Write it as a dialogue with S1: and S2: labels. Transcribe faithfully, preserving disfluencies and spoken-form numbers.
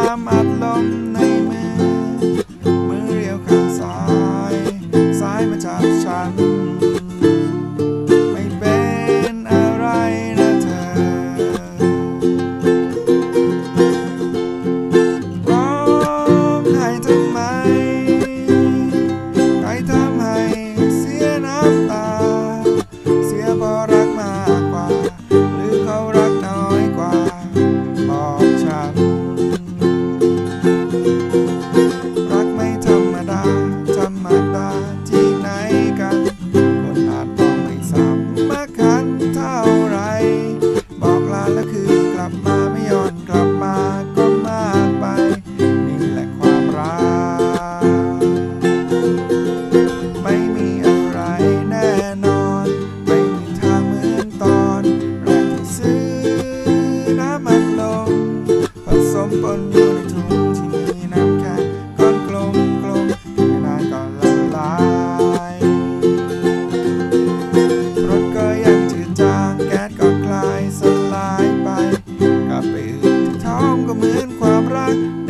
S1: ำอัดลมในมือมือเรียวข้างซ้ายซ้ายมาจับฉันไม่เป็นอะไรนะเธอร้องไห้ทำไมใครทำให้เสียน้ำตาเสียเพราะรักมากกว่าหรือเขารักน้อยกว่าบอกฉันรักไม่ธรรมดาธรรมดาที่ไหนกันคนอาจต้องไม่สำคัญเท่าไรบอกลาแล้วคือกลับมาไม่ย้อนกลับมาก็มากไปนี่แหละความรักไม่มีอะไรแน่นอนไม่มีทางเหมือนตอนแรกที่ซื้อน้ำมันลมผสมปนอยู่ในถุงที่มีน้ำแข็งก้อนกลมกลมไม่นานก็ละลายรถก็ยังจืดจางแก๊สก็คลายสลายไปกลับไปอื่นที่ท้องก็เหมือนความรัก